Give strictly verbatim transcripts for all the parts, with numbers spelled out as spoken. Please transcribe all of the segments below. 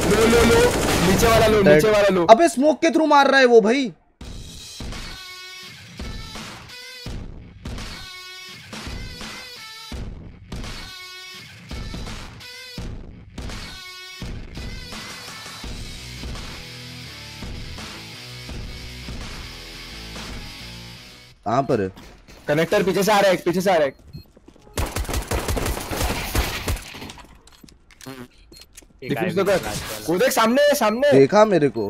लो लो लो नीचे वाला लो नीचे वाला लो। अबे स्मोक के थ्रू मार रहा है वो भाई। कहाँ पर है? कनेक्टर पीछे से आ रहा है, पीछे से आ रहा है। डिफ्यूज तो कर। वो देख सामने सामने देखा मेरे को।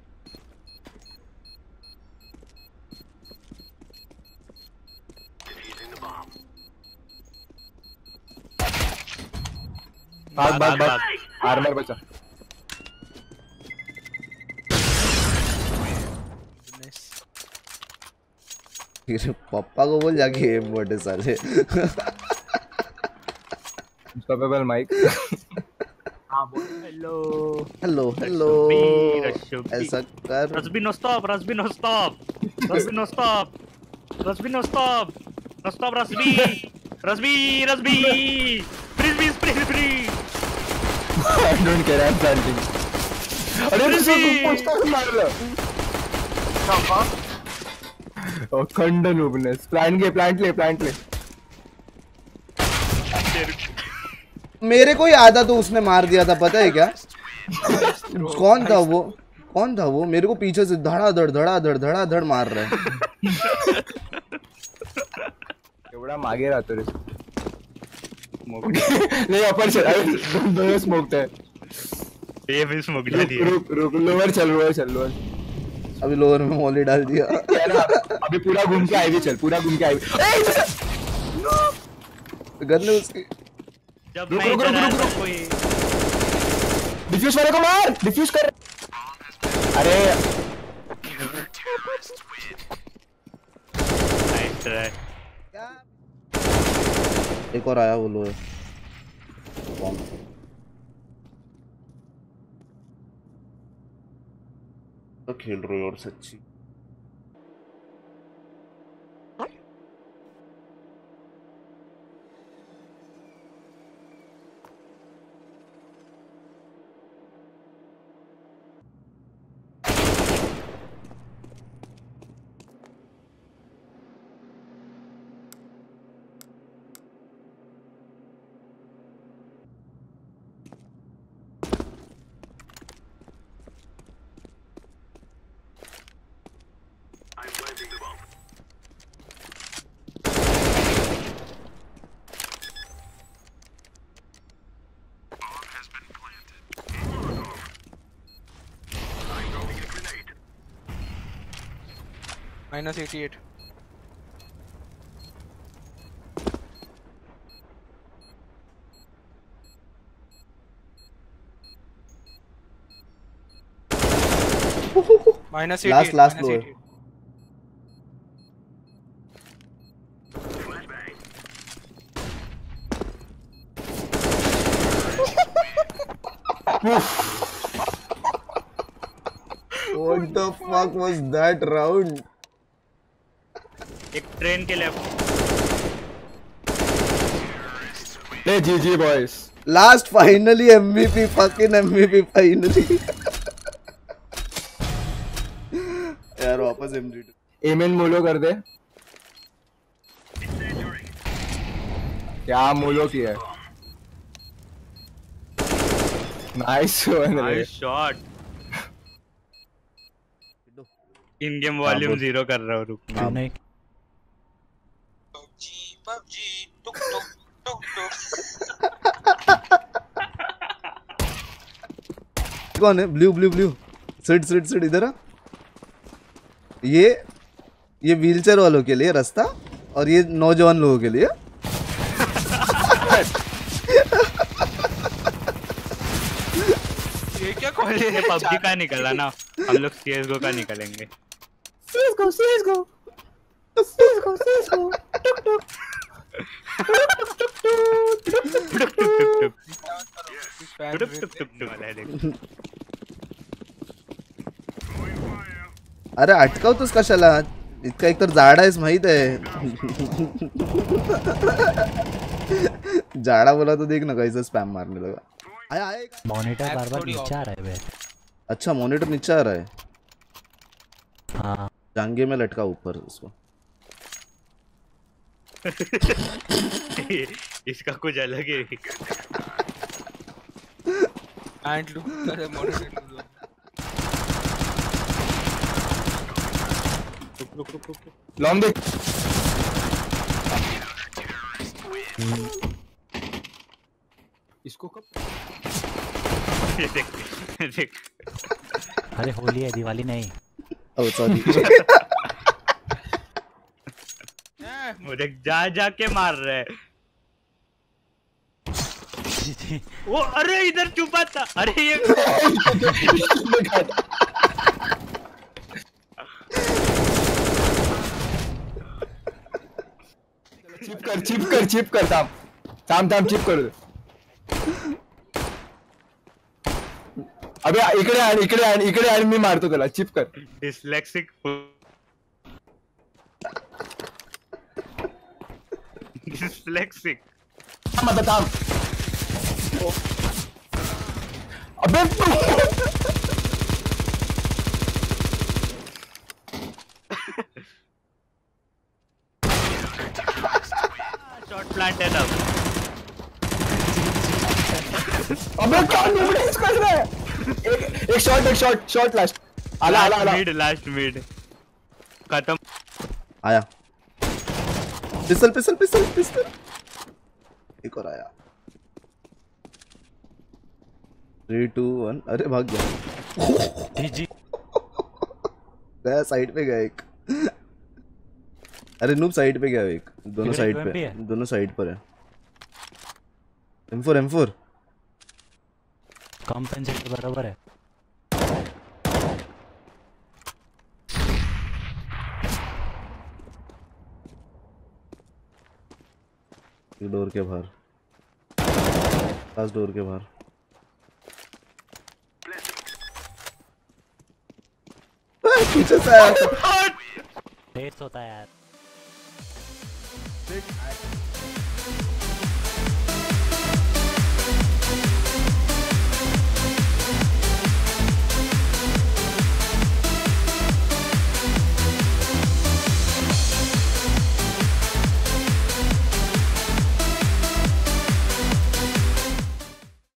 भाग भाग भाग आर्मर बचा। पापा को बोल जाके मोटे साले। Stoppable mic. हाँ बोल। हेलो हेलो हेलो ऐसा कर। Rashmi no stop, Rashmi no stop, Rashmi no stop, Rashmi no stop, no stop Rashmi, Rashmi Rashmi freeze freeze freeze freeze. I don't care, I am planting. अरे रश्मि पोस्टर मार लो। क्या ओ खंडन ओबनेस। प्लांट के प्लांट ले प्लांट ले। मेरे को ही आधा तो उसने मार दिया था, पता है क्या? कौन था वो? कौन था वो? मेरे को पीछे से धड़ाधड़ धड़ाधड़ धड़ाधड़ मार रहा है। एवढा मागे राहतो रे। नहीं अपर चल, दोनों स्मोक्ड है। ये भी स्मोक डाली है। रुक रुक लोअर चल लोअर चल लोअर। अभी लोअर में मॉली डाल दिया। अभी पूरा घूम के आईवी चल, पूरा घूम के आईवी। गन ले उसकी। जब मैं इधर आया तो कोई डिफ्यूज वाले को मार, डिफ्यूज कर। अरे नाइस ट्राई। एक और आया वो लोअर। तो खेल रहे हो और सच्ची। Minus eighty eight. Minus eighty eight. Last last लो। What the fuck was that round? एक ट्रेन के लेफ्ट। ले G G boys. Last finally MVP, fucking MVP finally. यार वापस एम जी टू। एमएन मोलो कर दे। क्या मोलो किया है? Nice one. Nice shot. In game volume zero कर रहा हूँ, रुक नहीं। पबजी पबजी टुक टुक टुक टुक। कौन है? Blue blue blue. Seat sit sit इधर आ। ये ये व्हीलचेयर वालों के लिए रास्ता और ये नौजवान लोगों के लिए। ये क्या कॉलेज है? पबजी का निकला ना, हम लोग सीएसगो का निकलेंगे। सीएसगो सीएसगो सीएसगो सीएसगो टुक टुक टुक टुक टुक टुक टुक। अरे अटकावतोस कशाला? इतका एकतर जाडा आहेस माहित आहे। जाडा बोला तो देख ना कैसा स्पॅम मारने लगा। आया आया मॉनिटर बार बार नीचे आ रहा है बे। अच्छा मॉनिटर नीचे आ रहा है। हाँ जांघे में लटका ऊपर उसको। इसका कुछ अलग है। एंड लुक अरे मॉनिटर रुक रुक रुक रुक लॉन्ग देख। इसको कब देख देख अरे होली है दिवाली नहीं। Oh sorry. वो देख जा जा के मार रहे है वो। अरे इधर छुपा था। अरे ये चिप कर चिप कर चिप कर थांब थांब थांब चिप कर. अबे इकडे आण इकडे आण इकडे आण मी मारतो त्याला. चिप कर. डिस्लेक्सिक डिस्लेक्सिक थांब आता थांब. अबे शॉट प्लांट है ना. अबे कौन नुबड़ीज कर रहा है. एक एक शॉट एक शॉट शॉट लास्ट. आला आला आला मिड लास्ट मिड खत्म. आया पिस्टल पिस्टल पिस्टल पिस्टल. एक और आया. Three two one. अरे भाग गया. जी गया साइड पे गया एक. अरे नूब साइड पे गया एक. दोनों साइड पे दोनों साइड पर है. M four M four compensate बराबर है. डोर के बाहर. लास्ट डोर के बाहर. पीछे से आया. रेस होता है यार.